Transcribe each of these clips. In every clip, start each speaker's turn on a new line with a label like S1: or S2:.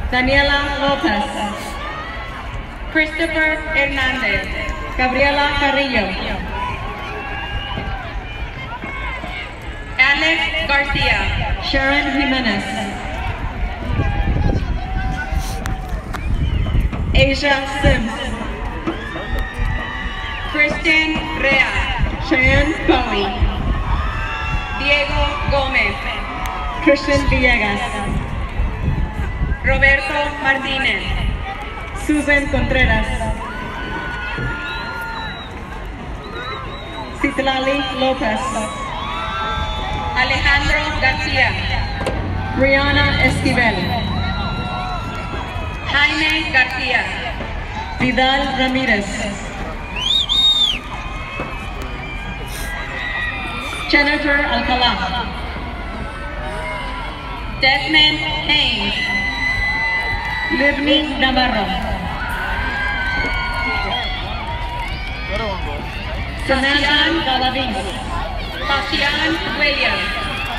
S1: Daniela Lopez, Christopher Hernandez, Gabriela Carrillo, Alex Garcia, Sharon Jimenez, Asia Sims, Kristen Rea, Cheyenne Bowie, Diego Gomez, Christian Villegas, Roberto Martinez, Susan Contreras, Citlali Lopez, Alejandro Garcia, Brianna Esquivel, Jaime Garcia, Vidal Ramírez, Jennifer Alcalá, Desmond Haynes, Livni Navarro, Sebastian Galaviz, Bastian Williams,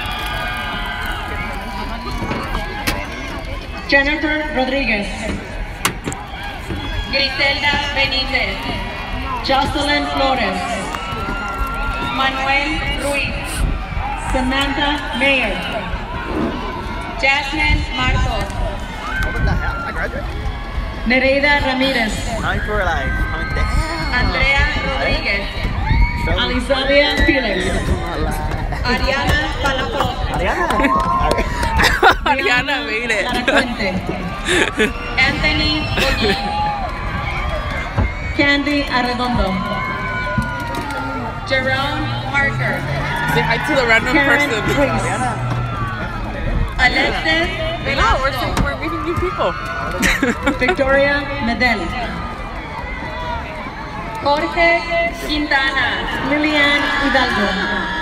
S1: Jennifer Rodriguez, Griselda Benítez, Jocelyn Flores, Manuel Ruiz, Samantha Mayer, Jasmine Marcos, Nereida Ramirez, Andrea Rodríguez, Alizalia Felix, Ariana Palapot,
S2: Ariana made it.
S1: Anthony Bollín, Candy Arredondo, Jerome Parker,
S2: Say hi to the random
S1: Karen
S2: person.
S1: Priest, Alexis
S2: No,
S1: Velasco,
S2: we're meeting new people.
S1: Victoria Medel, Jorge Quintana, Lilian Hidalgo,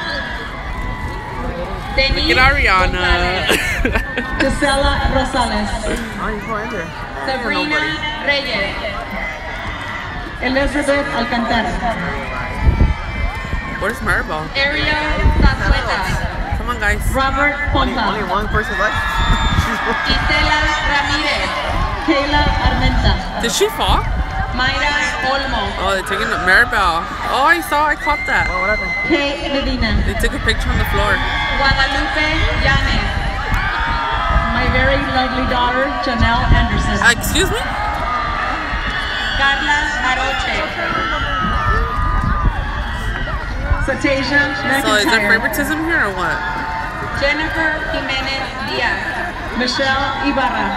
S1: Denise
S2: Get Ariana.
S1: Gisela Rosales, Sabrina Reyes, Elizabeth Alcantara,
S2: Where's Maribel?
S1: Ariel Zazueta,
S2: Come on, guys.
S1: Robert Ponta,
S3: Only one person left.
S1: Isela Ramirez, Kayla Armenta,
S2: Did she fall?
S1: Mayra Olmo,
S2: Oh, they're taking a Maribel. Oh, I caught that.
S3: Oh, what happened?
S1: Kay Medina,
S2: They took a picture on the floor.
S1: Guadalupe Yanes, my very lovely daughter, Janelle Anderson,
S2: Excuse me?
S1: Carla Aroche, Satasia
S2: So is there
S1: McIntyre,
S2: favoritism here or what?
S1: Jennifer Jimenez Diaz, Michelle Ibarra,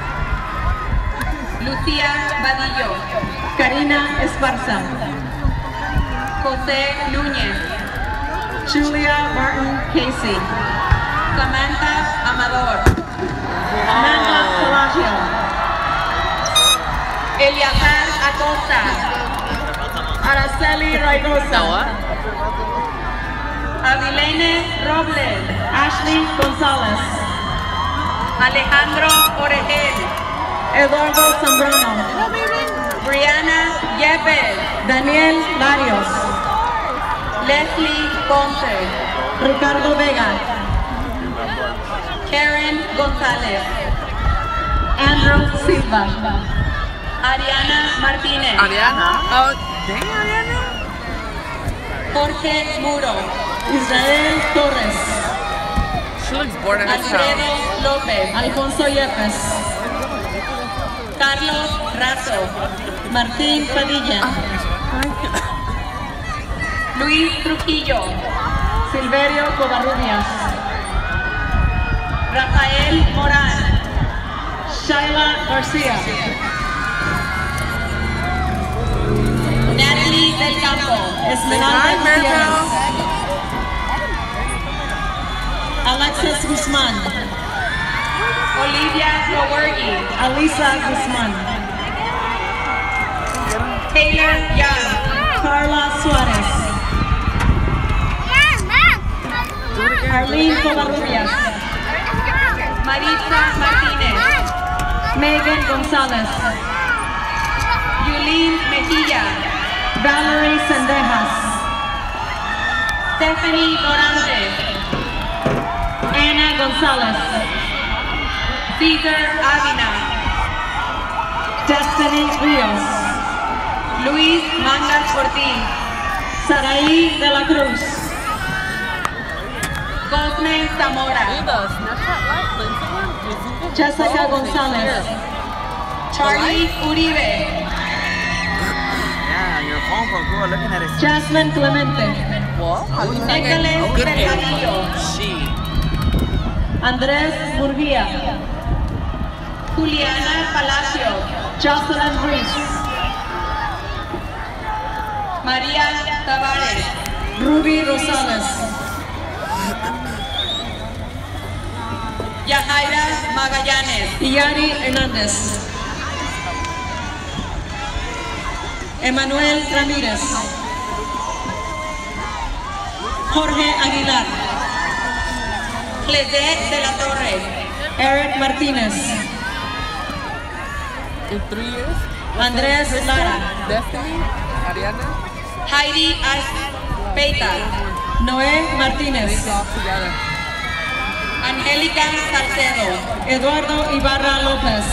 S1: Lucia Vadillo, Karina Esparza, Jose Núñez, Julia Martin Casey, Samantha Amador, Amanda Palacio, Eliazar Acosta, Araceli Raigosa, Avilene Robles, Ashley Gonzalez, Alejandro Oregel, Eduardo Zambrano, Brianna Yepes, Daniel Barrios, Leslie Ponce, Ricardo Vega, Karen González, Andrew Silva, Ariana Martínez,
S2: Ariana? Oh, dang, Ariana.
S1: Jorge Muro, Israel Torres,
S2: She looks bored at
S1: Alfredo
S2: herself.
S1: López, Alfonso Yepes, Carlos Razo, Martín Padilla, Luis Trujillo, Silverio Covarrubias, Rafael Morán, Shaila García, Natalie Del Campo, Esmeralda
S2: Hi,
S1: Gutiérrez,
S2: Maribel.
S1: Alexis Guzmán, Olivia Lowergi, Alisa Guzmán, Taylor Young, Carla Suarez, Arlene Covarrubias, Maritza Martínez, Megan González, Yulín Mejía, Valerie Sendejas, Stephanie Dorantes, Ana González, Cesar Avina, Destiny Rios, Luis Mangas Ortiz, Saraí de la Cruz, Cosme Zamora, Jessica Gonzalez, Charlie Uribe,
S3: Yeah, your phone for Google looking at it.
S1: Jasmine Clemente, Nicholas Bernardillo,
S2: She.
S1: Andrés Murguía, Juliana Palacio, Jocelyn Ruiz, María Tavares, Ruby Rosales, Yajaira Magallanes, Yari Hernández, Emanuel Ramírez, Jorge Aguilar, Cledet de la Torre, Eric Martínez,
S2: In 3 years?
S1: Andrés Lara,
S2: Destiny? Ariana?
S1: Heidi Aspeita, Noé Martínez,
S2: All together.
S1: Angélica Salcedo, Eduardo Ibarra López,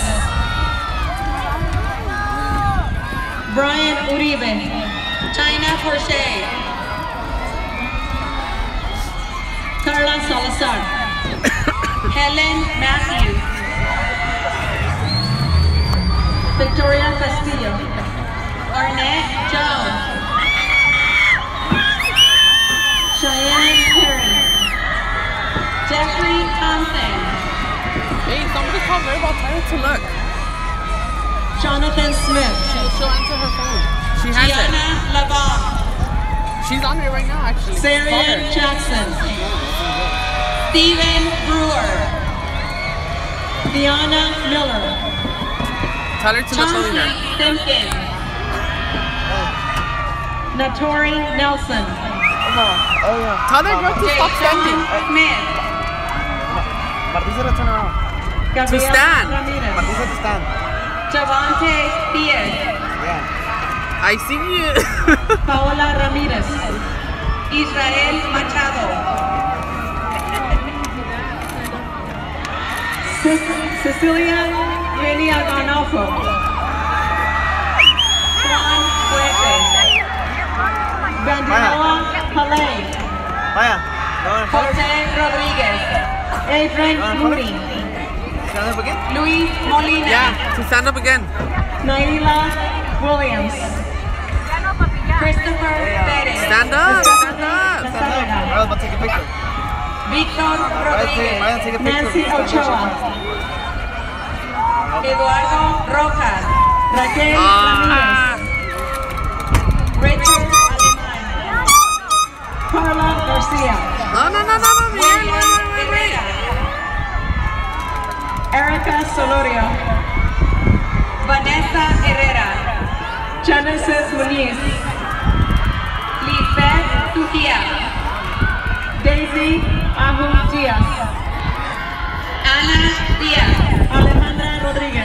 S1: Brian Uribe, China Porche, Carla Salazar, Helen Matthews, Victoria Castillo, Arnett Jones, Cheyenne Perry, Jeffrey Thompson,
S2: Hey, somebody called Mabel. Tell her to look.
S1: Jonathan Smith,
S2: She'll answer her phone. She has
S1: Gianna Lavon,
S2: it. She's on it right now, actually. Call
S1: Sarian
S2: her.
S1: Jackson, Stephen Brewer, Deanna Miller,
S2: Tell her to look over
S1: Chauncey
S2: there.
S1: Simpkins, Natori Nelson,
S3: Oh, yeah.
S2: Tell that girl to stop
S1: Jason
S2: standing.
S1: Smith,
S3: Martín said to turn around.
S1: Gabriel
S2: stand.
S1: Ramirez,
S3: Martín said to stand.
S1: Javante Diaz,
S3: Yeah.
S2: I see you.
S1: Paola Ramirez, Israel Machado, Cecilia Renia Garnofo, Juan Fuentes, Vandanoa Palay,
S3: Vaya. No,
S1: Jose Rodríguez, Adrian Moody,
S3: stand up again.
S1: Luis Molina,
S2: Yeah, to stand up again.
S1: Naila Williams, Christopher Perez,
S2: Stand up, stand up.
S3: I was about to take a picture.
S1: Victor Rodríguez,
S3: Vayan, take a picture.
S1: Nancy Ochoa, Eduardo Rojas, Raquel
S2: Ah.
S1: Ramírez, Richard Alemán, Carla Garcia,
S2: No, no, no, no, no. Miguel,
S1: William
S2: wait, wait, wait.
S1: Herrera, Erica Solorio, Vanessa Herrera, Genesis Muniz, Lisbeth Tuquia, Daisy Ahu Diaz, Ana Diaz, Alejandra Rodríguez,